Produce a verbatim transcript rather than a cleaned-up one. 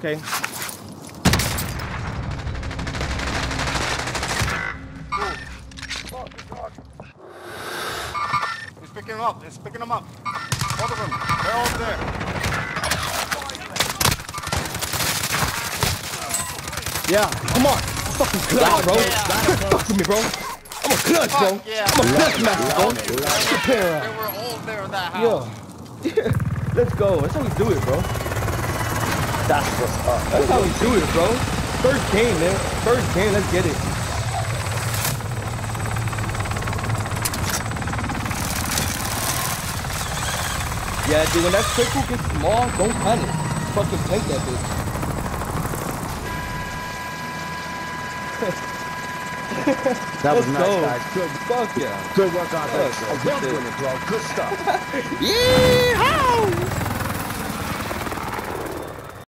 Okay. He's picking him up. He's picking him up. Both of them. They're over there. Yeah, come on. Fucking clutch, bro. Yeah. Fuck with me, bro. I'm a clutch, bro. Fuck yeah. I'm a clutch master, bro. Prepare They up. were all there in that house. Yeah. Let's go. That's how we do it, bro. That's what's up. That's how we do it, bro. First game, man. First game. Let's get it. Yeah, dude. When that circle gets small, don't panic. Fucking take that bitch. That was Let's nice, go. guys. Good, Fuck yeah. good work out there. Fuck, Well done, bro. Good stuff. Yeah.